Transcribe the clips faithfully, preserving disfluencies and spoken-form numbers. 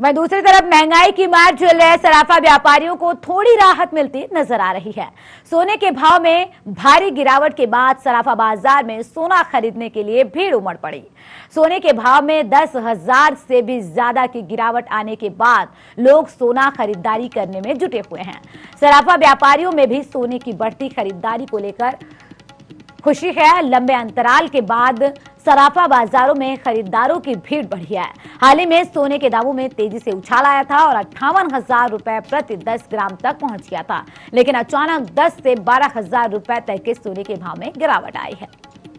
वहीं दूसरी तरफ महंगाई की मार झेल रहे सराफा व्यापारियों को थोड़ी राहत मिलती नजर आ रही है। सोने के भाव में भारी गिरावट के बाद सराफा बाजार में सोना खरीदने के लिए भीड़ उमड़ पड़ी। सोने के भाव में दस हजार से भी ज्यादा की गिरावट आने के बाद लोग सोना खरीदारी करने में जुटे हुए हैं। सराफा व्यापारियों में भी सोने की बढ़ती खरीदारी को लेकर खुशी है। लंबे अंतराल के बाद सराफा बाजारों में खरीदारों की भीड़ बढ़ी है। हाल ही में सोने के दामों में तेजी से उछाल आया था और अट्ठावन हजार रुपए प्रति दस ग्राम तक पहुंच गया था, लेकिन अचानक दस से बारह हजार रुपए तक के सोने के भाव में गिरावट आई है।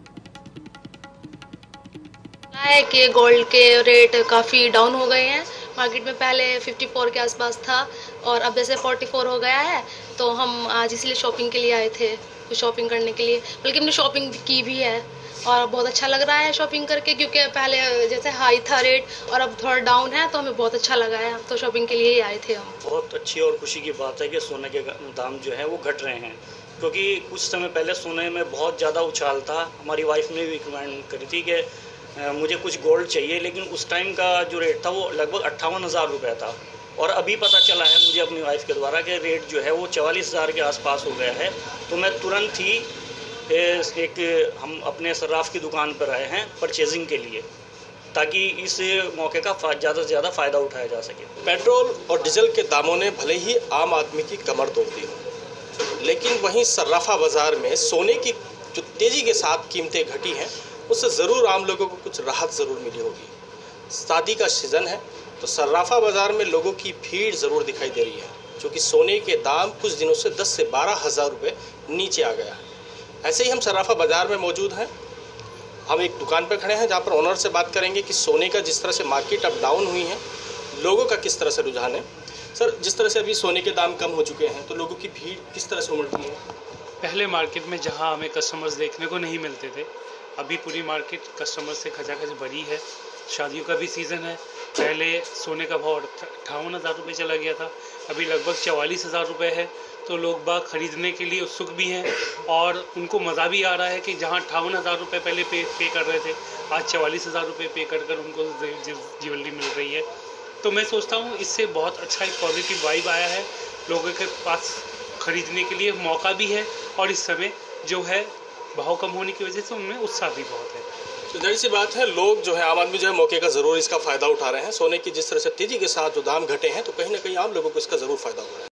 है कि गोल्ड के रेट काफ़ी डाउन हो गए हैं। मार्केट में पहले चौवन के आसपास था और अब जैसे चौवालीस हो गया है, तो हम आज इसलिए शॉपिंग के लिए आए थे, तो शॉपिंग करने के लिए, बल्कि हमने शॉपिंग की भी है और बहुत अच्छा लग रहा है शॉपिंग करके, क्योंकि पहले जैसे हाई था रेट और अब थोड़ा डाउन है, तो हमें बहुत अच्छा लगा है, तो शॉपिंग के लिए ही आए थे हम। बहुत अच्छी और खुशी की बात है कि सोने के दाम जो है वो घट रहे हैं, क्योंकि कुछ समय पहले सोने में बहुत ज़्यादा उछाल था। हमारी वाइफ ने भी रिकमेंड करी थी कि मुझे कुछ गोल्ड चाहिए, लेकिन उस टाइम का जो रेट था वो लगभग अट्ठावन हज़ार रुपये था और अभी पता चला है मुझे अपनी वाइफ के द्वारा कि रेट जो है वो चवालीस हज़ार के आसपास हो गया है। तो मैं तुरंत ही एक हम अपने सर्राफ की दुकान पर आए हैं परचेजिंग के लिए, ताकि इस मौके का ज़्यादा से ज़्यादा फ़ायदा उठाया जा सके। पेट्रोल और डीजल के दामों ने भले ही आम आदमी की कमर तोड़ दी हो, लेकिन वहीं सर्राफा बाज़ार में सोने की जो तेज़ी के साथ कीमतें घटी हैं, उससे ज़रूर आम लोगों को कुछ राहत ज़रूर मिली होगी। शादी का सीज़न है, तो सर्राफा बाज़ार में लोगों की भीड़ ज़रूर दिखाई दे रही है, क्योंकि सोने के दाम कुछ दिनों से दस से बारह हज़ार रुपये नीचे आ गया है। ऐसे ही हम सर्राफा बाज़ार में मौजूद हैं। हम एक दुकान पर खड़े हैं जहां पर ओनर से बात करेंगे कि सोने का जिस तरह से मार्केट अब डाउन हुई है, लोगों का किस तरह से रुझान है। सर, जिस तरह से अभी सोने के दाम कम हो चुके हैं, तो लोगों की भीड़ किस तरह से उमड़ती है? पहले मार्केट में जहां हमें कस्टमर्स देखने को नहीं मिलते थे, अभी पूरी मार्केट कस्टमर से खचाखच भरी है। शादियों का भी सीज़न है। पहले सोने का भाव अट्ठावन हज़ार रुपये चला गया था, अभी लगभग चवालीस हज़ार रुपये है, तो लोग बाग खरीदने के लिए उत्सुक भी हैं और उनको मज़ा भी आ रहा है कि जहां अट्ठावन हज़ार रुपये पहले पे पे कर रहे थे, आज चवालीस हज़ार रुपये पे कर कर उनको ज्वेलरी मिल रही है। तो मैं सोचता हूं इससे बहुत अच्छा एक पॉजिटिव वाइब आया है, लोगों के पास खरीदने के लिए मौका भी है और इस समय जो है भाव कम होने की वजह से उनमें उत्साह भी बहुत है। तो जाहिर सी बात है, लोग जो है आम आदमी जो है मौके का ज़रूर इसका फ़ायदा उठा रहे हैं। सोने की जिस तरह से तेज़ी के साथ जो दाम घटे हैं, तो कहीं ना कहीं आम लोगों को इसका ज़रूर फ़ायदा हो रहा है।